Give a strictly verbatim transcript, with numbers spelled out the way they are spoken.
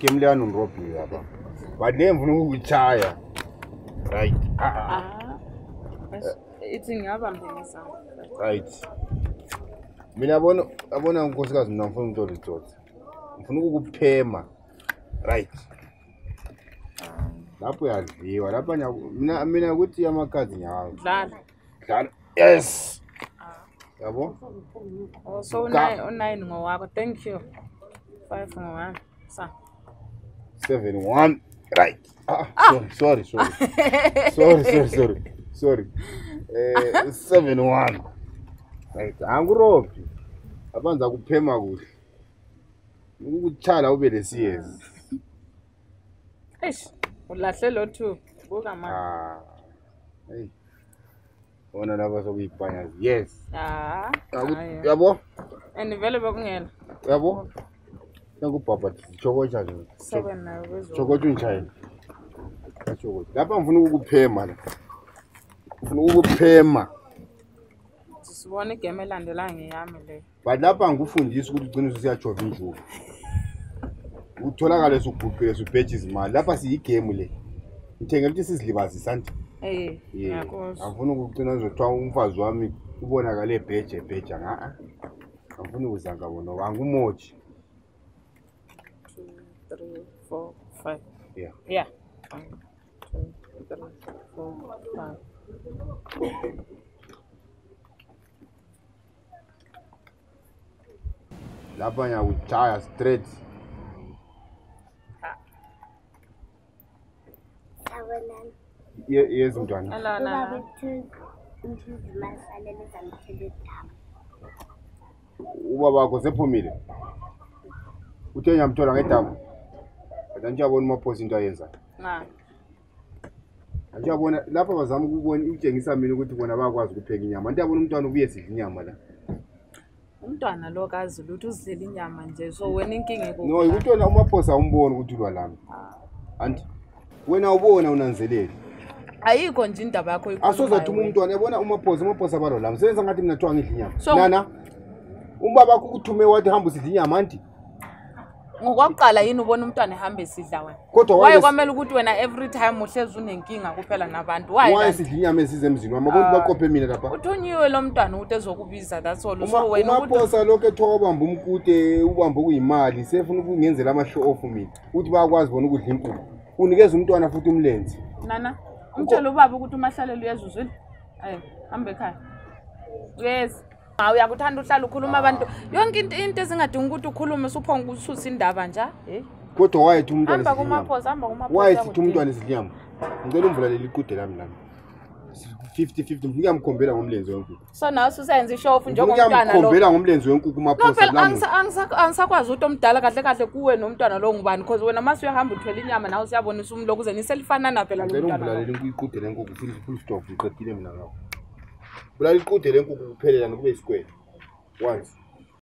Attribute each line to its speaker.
Speaker 1: game le yanongirobhi yaba. But le mfuna ukuchaya. Right.
Speaker 2: Ah. Ithi ngiyabambisa.
Speaker 1: Right. Mina yabona yabona unkosikazi mina ngifuna umuntu olitsotsi. Ngifuna ukukuphema. Right. Lapho yadliwa lapha mina mina ukuthi amakazi nyawo.
Speaker 2: Dlala.
Speaker 1: Dlala. Yes. Yabo?
Speaker 2: Oh so nine nine ngowakho. Thank you. five ngowami. Sa.
Speaker 1: seven one. Right. Ah, ah. Sorry, sorry, sorry. sorry, sorry, sorry. Sorry. Eh seven one. Right. Angurobhi. Abanza kuphema kuhle. Ukuchala ube lesiyezi.
Speaker 2: Eish. Ulahle lo two. Buka manje.
Speaker 1: Ah. Hey. Ona laba sokuyibhanya. Yes.
Speaker 2: Ah.
Speaker 1: Yabo?
Speaker 2: And vele bekungela.
Speaker 1: Yabo? Ngikubhabha chokocha nje.
Speaker 2: seven nayo bezwe.
Speaker 1: Chokocha unjani? Chokocha. Lapha ngifuna ukukuphema la. Ngifuna ukukuphema.
Speaker 2: Sibone igame elandela ngiyami le.
Speaker 1: But lapha ngikufundisa ukuthi ugcine usiyajova injuku. Utholakala usugubhile subheje izimali. Lapha siyigame le. Ngithenge ukuthi sizilibazisa nje.
Speaker 2: Eh, ngiyakuzwa.
Speaker 1: Angifuna ukugcina uzothiwa umfazi wami ubonakala ebheje ebheja nga. Angifuna ukuzanga bona angumoji.
Speaker 2: two, three, four, five.
Speaker 1: Yeah.
Speaker 2: Yeah. one, two, three, four, five.
Speaker 1: Lapha nyakuchaya straight.
Speaker 3: Sawanani.
Speaker 1: Yes mntwana.
Speaker 2: Hello na.
Speaker 3: Ubaba ethu uzimasalele zamthele dama.
Speaker 1: Ubaba wakho sephumile. Uthe nyamthola ngedama. Kodwa njabona umaphosi into ayenza.
Speaker 2: Na.
Speaker 1: Njabona lapha bazama ukubona utshengisa mina ukuthi bona bakwazi ukupheka inyama. Anti yabona umntwana ubuye sidla inyama la.
Speaker 2: Umntwana lo kazi lutho uzidlela inyama nje so wena inkinga ekubo.
Speaker 1: No, ukuthi wena umaphosi awumboni ukuthi ulwa lami. Anti wena ubona unanzelele.
Speaker 2: Ayikho nje indaba yakho ikhulu.
Speaker 1: Asozathuma umntwana yabona umaphosi umaphosi abalo lami. Sebenza ngathi mina thiwa ngidla inyama. Nana. Umbaba wakho ukuthume wathi hamba usidla inyama anti.
Speaker 2: Ngokwaqala yini ubona umntwana ehamba esidla wena?
Speaker 1: Kodwa
Speaker 2: waye kwamela ukuthi wena every time uhlezi unenkinga kuphela nabantu. Waye
Speaker 1: waye sidla inyama esize emzini wami abantu baqophe mina lapha.
Speaker 2: Uthunyiwe lo mntwana ukuthi ezokubiza that's all. So wena
Speaker 1: umaphosa lokho ethiwa ubamba umkude ubamba ukuyimali sefuna ukungenzela ama show off mina. Uthi bayakwazi bona ukudla inkukhu. Unikeza umntwana futhi umlenze.
Speaker 2: Nana, umtshela ubaba ukuthi umahlalelo uyezuzwini. Eh, hamba ekhaya. Yes. Hawu uyakuthanda uhlala ukhuluma abantu. Yonke into into ezingadingi ukuthi ukhulume usuphonga ukususa indaba nje, eh?
Speaker 1: Kodwa wayethi umntwana
Speaker 2: hamba kumaphosa, hamba kumaphosa.
Speaker 1: wayethi umntwana izinyama. Ngicela umvula leli kude lami lami. fifty fifty ngiyamkhombela ngomlenze wenkukhu.
Speaker 2: So nawe ususenza ishow njengomntwana lo.
Speaker 1: Ngiyamkhombela ngomlenze wenkukhu kumaphosa lami.
Speaker 2: No, angisakwazi ukuthi omdala kahle kahle kuwe nomntwana lo ngubani because wena mase uyahamba uthwele inyama nawe siyabonisa umlo kuze niselifana phela lo mntwana.
Speaker 1: Ngicela umvula leli kude lenkukhu futhi full stop uqedile mina ngawo. Bula liqude lenkukhu kuphelela kube square. Once.